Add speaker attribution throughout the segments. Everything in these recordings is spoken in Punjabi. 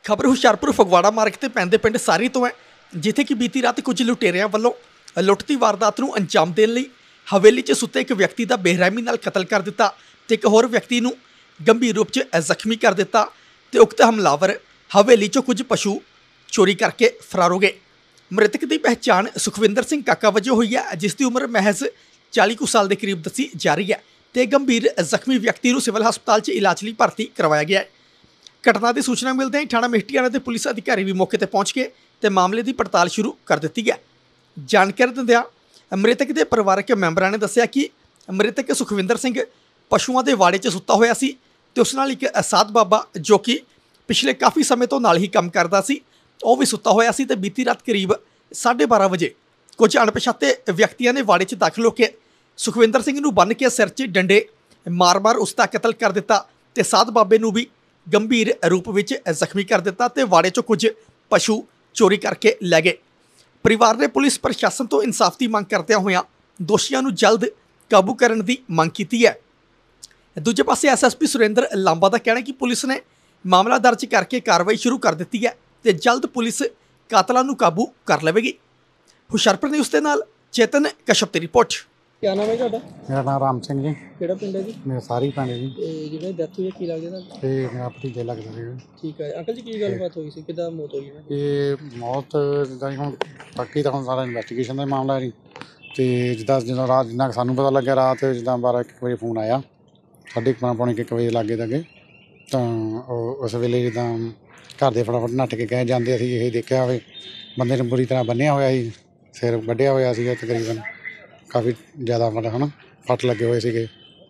Speaker 1: खबर हुशियारपुर फगवाड़ा मार्ग ते पैंदे पिंड सारी तो है, जिथे कि बीती रात कुछ लुटेरियां वालों लुੱਟ ਦੀ वारदात ਨੂੰ अंजाम देने ਲਈ हवेली 'ਚ सुते एक व्यक्ति का बेरहमी नाल कतल कर दिता ते एक होर व्यक्ति ਨੂੰ गंभीर रूप 'ਚ ਜ਼ਖਮੀ कर दिता ते उक्त हमलावर हवेली 'ਚੋਂ कुछ पशु चोरी करके फरार हो गए। मृतक की पहचान सुखविंदर सिंह काका वजों हुई है, जिसकी उम्र महज 40 साल के करीब दसी जा रही है ते गंभीर ਜ਼ਖਮੀ व्यक्ति ਨੂੰ सिविल हस्पताल 'ਚ इलाज ਲਈ भर्ती करवाया गया है। घटना की सूचना मिलते ही थाना मेहटियाना के पुलिस अधिकारी भी मौके पर पहुँच गए तो मामले की पड़ताल शुरू कर दी है। जानकारी दिंदियां मृतक के परिवारक मैंबरां ने दस्सिया कि मृतक सुखविंदर सिंह पशुओं के वाड़े 'ਚ सुता होया सी ते उस नाल एक साध बाबा जो कि पिछले काफ़ी समय तो नाल ही काम करता सी वो भी सुता होया सी ते बीती रात करीब 12:30 बजे कुछ अणपछाते व्यक्तियों ने वाड़े 'ਚ दाखिल होकर सुखविंदर सिंह नूं बन के सिर 'ਚ डंडे मार मार उसका कतल कर दिता ते साध बाबे नूं भी गंभीर रूप में ਜ਼ਖਮੀ कर दिता ते वाड़े 'ਚੋਂ कुछ पशु चोरी करके लै गए। परिवार ने पुलिस प्रशासन तो इंसाफ की मांग करदे होया दोषियों को जल्द काबू करने की मांग की है। दूजे पासे SSP सुरेंद्र लांबा का कहना है कि पुलिस ने मामला दर्ज करके कार्रवाई शुरू कर दी है तो जल्द पुलिस कातलों को काबू कर लेगी। हुशियारपुर न्यूज़ के नाल चेतन कश्यप की रिपोर्ट।
Speaker 2: क्या नाम है ਤੁਹਾਡਾ?
Speaker 3: मेरा नाम राम सिंह जी।
Speaker 2: ਕਿਹੜਾ ਪਿੰਡ ਹੈ ਜੀ?
Speaker 3: मेरा सारी पिंड जी।
Speaker 2: ਜਿਹਨੇ ਡੈਥ ਹੋਈ ਹੈ ਕੀ ਲੱਗਦਾ ਤੁਹਾਨੂੰ?
Speaker 3: ਤੇ ਮੇਰਾ ਭਤੀਜਾ ਲੱਗਦਾ ਸੀ।
Speaker 2: ਠੀਕ ਹੈ ਅੰਕਲ ਜੀ, ਕੀ ਗੱਲਬਾਤ ਹੋਈ ਸੀ, ਕਿੱਦਾਂ ਮੌਤ ਹੋਈ ਇਹਨਾਂ ਦੀ?
Speaker 3: ਇਹ ਮੌਤ ਜਿੱਦਾਂ ਹੁਣ ਬਾਕੀ ਤਾਂ ਹੁਣ ਸਾਰਾ ਇਨਵੈਸਟੀਗੇਸ਼ਨ ਦਾ ਮਾਮਲਾ ਹੈ ਜੀ। ਤੇ ਜਦੋਂ ਰਾਤ ਜਿੰਨਾ ਕੁ ਸਾਨੂੰ ਪਤਾ ਲੱਗਿਆ ਰਾਤ ਜਿੱਦਾਂ 12-1 ਵਜੇ ਫੋਨ ਆਇਆ, 12:30 ਪੌਣੇ 1 ਵਜੇ ਲਾਗੇ ਤੱਕ, ਤਾਂ ਉਹ ਉਸ ਵੇਲੇ ਜਿੱਦਾਂ ਘਰ ਦੇ ਫਟਾਫਟ ਨੱਠ ਕੇ ਗਏ ਜਾਂਦੇ ਅਸੀਂ ਇਹ ਦੇਖਿਆ ਹੋਵੇ ਬੰਦੇ ਨੂੰ ਬੁਰੀ ਤਰ੍ਹਾਂ ਬੰਨਿਆ ਹੋਇਆ ਸੀ, ਸਿਰ ਵੱਢਿਆ ਹੋਇਆ ਸੀਗਾ ਤਕਰੀਬਨ ਕਾਫੀ ਜ਼ਿਆਦਾ ਮਤਲਬ ਹੈ ਨਾ ਫੱਟ ਲੱਗੇ ਹੋਏ ਸੀਗੇ।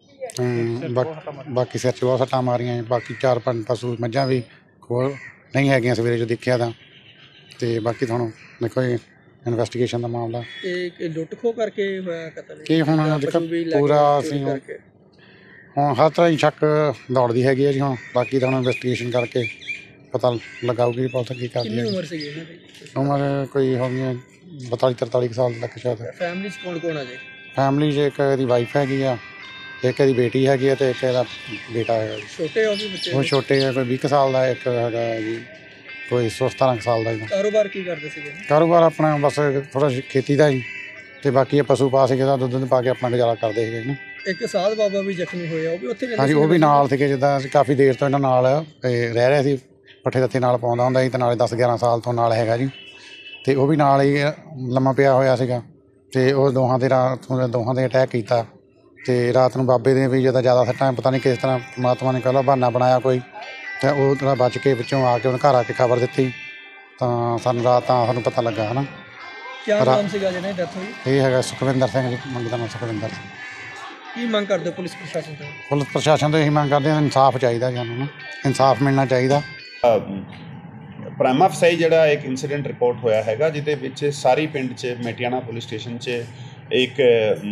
Speaker 3: ਬਾਕੀ ਸਿਰ 'ਚ ਬਹੁਤ ਸੱਟਾਂ ਮਾਰੀਆਂ। ਬਾਕੀ 4-5 ਪਸ਼ੂ ਮੱਝਾਂ ਵੀ ਕੋਲ ਨਹੀਂ ਹੈਗੀਆਂ ਸਵੇਰੇ ਜੋ ਦੇਖਿਆ ਤਾਂ। ਅਤੇ ਬਾਕੀ ਤੁਹਾਨੂੰ ਦੇਖੋ ਜੀ ਇਨਵੈਸਟੀਗੇਸ਼ਨ ਦਾ ਮਾਮਲਾ
Speaker 2: ਇਹ ਲੁੱਟ ਖੋਹ ਕਰਕੇ ਹੋਇਆ ਕਤਲ
Speaker 3: ਕੀ ਹੁਣ ਪੂਰਾ ਅਸੀਂ ਹੁਣ ਹਰ ਤਰ੍ਹਾਂ ਹੀ ਸ਼ੱਕ ਦੌੜਦੀ ਹੈਗੀ ਹੈ ਜੀ। ਹੁਣ ਬਾਕੀ ਤਾਂ ਹੁਣ ਇਨਵੈਸਟੀਗੇਸ਼ਨ ਕਰਕੇ ਪਤਾ ਲਗਾਊਗੀ ਪੁਲਿਸ ਕੀ ਕਰਦੀ ਹੈ।
Speaker 2: ਕਿੰਨੀ ਉਮਰ ਸੀਗੀ ਇਹਨਾਂ ਦੀ?
Speaker 3: ਉਮਰ ਕੋਈ ਹੋਣੀ 42-43 ਸਾਲ ਤੱਕ ਸ਼ਾਇਦ।
Speaker 2: ਫੈਮਿਲੀ 'ਚ ਕੌਣ ਆ ਜੀ?
Speaker 3: ਫੈਮਿਲੀ 'ਚ ਇੱਕ ਇਹਦੀ ਵਾਈਫ ਹੈਗੀ ਆ, ਇੱਕ ਇਹਦੀ ਬੇਟੀ ਹੈਗੀ ਆ ਅਤੇ ਇੱਕ ਇਹਦਾ ਬੇਟਾ ਹੈਗਾ ਜੀ।
Speaker 2: ਛੋਟੇ ਉਹ ਵੀ ਬੱਚੇ?
Speaker 3: ਉਹ ਛੋਟੇ ਆ, ਕੋਈ 20 ਸਾਲ ਦਾ, ਇੱਕ ਹੈਗਾ ਜੀ ਕੋਈ 17 ਸਾਲ ਦਾ ਜੀ।
Speaker 2: ਕਾਰੋਬਾਰ ਕੀ ਕਰਦੇ ਸੀਗੇ?
Speaker 3: ਕਾਰੋਬਾਰ ਆਪਣਾ ਬਸ ਥੋੜ੍ਹਾ ਖੇਤੀ ਦਾ ਜੀ, ਅਤੇ ਬਾਕੀ ਇਹ ਪਸ਼ੂ ਪਾ ਸੀਗੇ, ਦੁੱਧ ਪਾ ਕੇ ਆਪਣਾ ਗੁਜ਼ਾਰਾ ਕਰਦੇ ਸੀਗੇ ਜੀ।
Speaker 2: ਇੱਕ ਸਾਧ ਬਾਬਾ ਵੀ ਜ਼ਖਮੀ ਹੋਇਆ, ਉਹ ਵੀ ਉੱਥੇ?
Speaker 3: ਹਾਂਜੀ, ਉਹ ਵੀ ਨਾਲ ਸੀਗੇ। ਜਿੱਦਾਂ ਅਸੀਂ ਕਾਫੀ ਦੇਰ ਤੋਂ ਇਹਨਾਂ ਨਾਲ ਰਹਿ ਰਹੇ ਸੀ, ਪੱਠੇ ਦੱਥੇ ਨਾਲ ਪਾਉਂਦਾ ਹੁੰਦਾ ਸੀ, ਅਤੇ ਨਾਲੇ 10-11 ਸਾਲ ਤੋਂ ਨਾਲ ਹੈਗਾ ਜੀ। ਅਤੇ ਉਹ ਵੀ ਨਾਲ ਹੀ ਲੰਮਾ ਪਿਆ ਹੋਇਆ ਸੀਗਾ, ਅਤੇ ਉਹ ਦੋਹਾਂ ਦੇ ਅਟੈਕ ਕੀਤਾ। ਅਤੇ ਰਾਤ ਨੂੰ ਬਾਬੇ ਦੇ ਵੀ ਜ਼ਿਆਦਾ ਸੱਟਾਂ, ਪਤਾ ਨਹੀਂ ਕਿਸ ਤਰ੍ਹਾਂ ਪਰਮਾਤਮਾ ਨੇ ਕਹਿ ਬਹਾਨਾ ਬਣਾਇਆ ਕੋਈ, ਅਤੇ ਉਹ ਥੋੜ੍ਹਾ ਬਚ ਕੇ ਵਿੱਚੋਂ ਆ ਕੇ ਉਹਨੇ ਘਰ ਆ ਕੇ ਖਬਰ ਦਿੱਤੀ ਤਾਂ ਸਾਨੂੰ ਰਾਤ ਤਾਂ ਸਾਨੂੰ ਪਤਾ ਲੱਗਾ ਹੈ ਨਾ।
Speaker 2: ਕੀ ਨਾਮ ਸੀਗਾ ਜਿਹਨੇ ਡੈਥ ਹੋਈ?
Speaker 3: ਇਹ ਹੈਗਾ ਸੁਖਵਿੰਦਰ ਸਿੰਘ ਜੀ, ਮੰਗਦਾ ਨਾਮ ਸੁਖਵਿੰਦਰ ਸਿੰਘ।
Speaker 2: ਕੀ ਮੰਗ ਕਰਦੇ ਪੁਲਿਸ ਪ੍ਰਸ਼ਾਸਨ ਤੋਂ?
Speaker 3: ਪੁਲਿਸ ਪ੍ਰਸ਼ਾਸਨ ਤੋਂ ਇਹੀ ਮੰਗ ਕਰਦੇ ਹਾਂ, ਇਨਸਾਫ ਚਾਹੀਦਾ ਸਾਨੂੰ ਨਾ, ਇਨਸਾਫ ਮਿਲਣਾ ਚਾਹੀਦਾ।
Speaker 4: ਪ੍ਰਾਈਮਾ ਫਸਾਈ ਜਿਹੜਾ ਇੱਕ ਇਨਸੀਡੈਂਟ ਰਿਪੋਰਟ ਹੋਇਆ ਹੈਗਾ, ਜਿਹਦੇ ਵਿੱਚ ਸਾਰੀ ਪਿੰਡ 'ਚ ਮੇਟਿਆਣਾ ਪੁਲਿਸ ਸਟੇਸ਼ਨ 'ਚ ਇੱਕ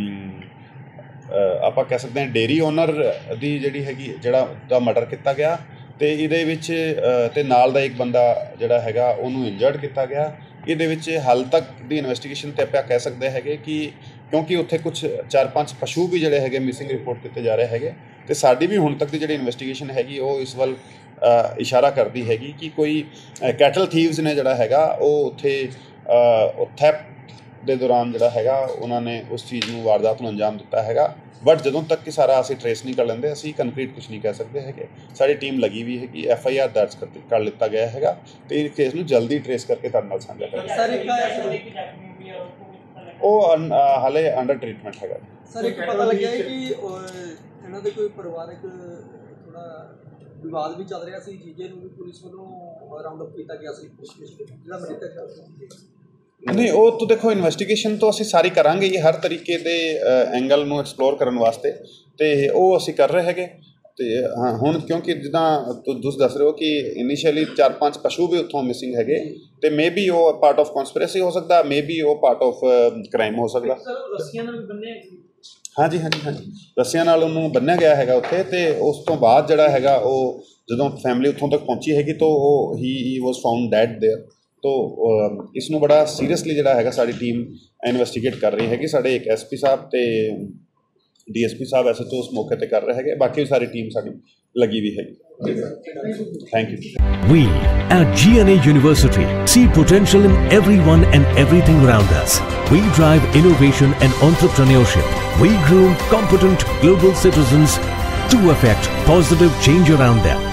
Speaker 4: ਆਪਾਂ ਕਹਿ ਸਕਦੇ ਹਾਂ ਡੇਅਰੀ ਓਨਰ ਦੀ ਜਿਹੜੀ ਹੈਗੀ ਦਾ ਮਰਡਰ ਕੀਤਾ ਗਿਆ, ਅਤੇ ਇਹਦੇ ਵਿੱਚ ਅਤੇ ਨਾਲ ਦਾ ਇੱਕ ਬੰਦਾ ਜਿਹੜਾ ਹੈਗਾ ਉਹਨੂੰ ਇੰਜਰਡ ਕੀਤਾ ਗਿਆ। ਇਹਦੇ ਵਿੱਚ ਹਾਲ ਤੱਕ ਦੀ ਇਨਵੈਸਟੀਗੇਸ਼ਨ 'ਤੇ ਆਪਾਂ ਕਹਿ ਸਕਦੇ ਹੈਗੇ ਕਿ ਕਿਉਂਕਿ ਉੱਥੇ ਕੁਛ 4-5 ਪਸ਼ੂ ਵੀ ਜਿਹੜੇ ਹੈਗੇ ਮਿਸਿੰਗ ਰਿਪੋਰਟ ਕੀਤੇ ਜਾ ਰਹੇ ਹੈਗੇ, ਅਤੇ ਸਾਡੀ ਵੀ ਹੁਣ ਤੱਕ ਦੀ ਜਿਹੜੀ ਇਨਵੈਸਟੀਗੇਸ਼ਨ ਹੈਗੀ ਉਹ ਇਸ ਵੱਲ ਇਸ਼ਾਰਾ ਕਰਦੀ ਹੈਗੀ ਕਿ ਕੋਈ ਕੈਟਲ ਥੀਵਸ ਨੇ ਜਿਹੜਾ ਹੈਗਾ ਉਹ ਉੱਥੇ ਥੈਫਟ ਦੇ ਦੌਰਾਨ ਜਿਹੜਾ ਹੈਗਾ ਉਹਨਾਂ ਨੇ ਉਸ ਚੀਜ਼ ਨੂੰ ਵਾਰਦਾਤ ਨੂੰ ਅੰਜਾਮ ਦਿੱਤਾ ਹੈਗਾ। ਬਟ ਜਦੋਂ ਤੱਕ ਕਿ ਸਾਰਾ ਅਸੀਂ ਟਰੇਸ ਨਹੀਂ ਕਰ ਲੈਂਦੇ ਅਸੀਂ ਕੰਕਰੀਟ ਕੁਛ ਨਹੀਂ ਕਹਿ ਸਕਦੇ ਹੈਗੇ। ਸਾਡੀ ਟੀਮ ਲੱਗੀ ਵੀ ਹੈਗੀ, FIR ਦਰਜ ਕਰ ਲਿੱਤਾ ਗਿਆ ਹੈਗਾ, ਅਤੇ ਇਸ ਕੇਸ ਨੂੰ ਜਲਦੀ ਟਰੇਸ ਕਰਕੇ ਤੁਹਾਡੇ ਨਾਲ ਸਾਂਝਾ ਕਰਾਂਗੇ। ਉਹ ਹਾਲੇ ਅੰਡਰ ਟਰੀਟਮੈਂਟ ਹੈਗਾ।
Speaker 2: ਸਰ ਇੱਕ ਪਤਾ ਲੱਗਿਆ ਹੈ ਕਿ ਇਹਨਾਂ ਦੇ ਕੋਈ ਪਰਿਵਾਰਕ ਥੋੜ੍ਹਾ ਵਿਵਾਦ ਵੀ ਚੱਲ ਰਿਹਾ ਸੀ, ਜੀਜੇ ਨੂੰ ਵੀ ਪੁਲਿਸ ਵੱਲੋਂ ਰਾਉਂਡ ਅਪ ਕੀਤਾ ਗਿਆ ਸੀ, ਜਿਹੜਾ ਮ੍ਰਿਤਕ
Speaker 4: ਨਹੀਂ ਉਹ ਤਾਂ ਦੇਖੋ ਇਨਵੈਸਟੀਗੇਸ਼ਨ ਤੋਂ ਅਸੀਂ ਸਾਰੀ ਕਰਾਂਗੇ ਜੀ, ਹਰ ਤਰੀਕੇ ਦੇ ਐਂਗਲ ਨੂੰ ਐਕਸਪਲੋਰ ਕਰਨ ਵਾਸਤੇ, ਅਤੇ ਉਹ ਅਸੀਂ ਕਰ ਰਹੇ ਹੈਗੇ। ਅਤੇ ਹਾਂ ਹੁਣ ਕਿਉਂਕਿ ਜਿੱਦਾਂ ਤੁਸੀਂ ਦੱਸ ਰਹੇ ਹੋ ਕਿ ਇਨੀਸ਼ੀਅਲੀ 4-5 ਪਸ਼ੂ ਵੀ ਉੱਥੋਂ ਮਿਸਿੰਗ ਹੈਗੇ, ਅਤੇ ਮੇ ਬੀ ਉਹ ਪਾਰਟ ਆਫ ਕੌਨਸਪੀਰੇਸੀ ਹੋ ਸਕਦਾ, ਮੇ ਬੀ ਉਹ ਪਾਰਟ ਆਫ ਕ੍ਰਾਈਮ ਹੋ ਸਕਦਾ।
Speaker 2: ਰੱਸੀਆਂ ਨਾਲ ਵੀ ਬੰਨਿਆ?
Speaker 4: ਹਾਂਜੀ, ਰੱਸੀਆਂ ਨਾਲ ਉਹਨੂੰ ਬੰਨਿਆ ਗਿਆ ਹੈਗਾ ਉੱਥੇ, ਅਤੇ ਉਸ ਤੋਂ ਬਾਅਦ ਜਿਹੜਾ ਹੈਗਾ ਉਹ ਜਦੋਂ ਫੈਮਿਲੀ ਉੱਥੋਂ ਤੱਕ ਪਹੁੰਚੀ ਹੈਗੀ ਤਾਂ ਉਹ he was found dead there. ਤੋ ਇਸ ਨੂੰ ਬੜਾ ਸੀਰੀਅਸਲੀ ਜਿਹੜਾ ਹੈਗਾ ਸਾਡੀ ਟੀਮ ਇਨਵੈਸਟੀਗੇਟ ਕਰ ਰਹੀ ਹੈਗੀ। ਸਾਡੇ ਇੱਕ SP ਸਾਹਿਬ ਅਤੇ DSP ਸਾਹਿਬ SHO ਉਸ ਮੌਕੇ 'ਤੇ ਕਰ ਰਹੇ ਹੈਗੇ, ਬਾਕੀ ਵੀ ਸਾਰੀ ਟੀਮ ਸਾਡੀ ਲੱਗੀ ਵੀ ਹੈਗੀ। Thank you.
Speaker 5: We at GNA University see potential in everyone and everything around us. We drive innovation and entrepreneurship. We groom competent global citizens to affect positive change around them.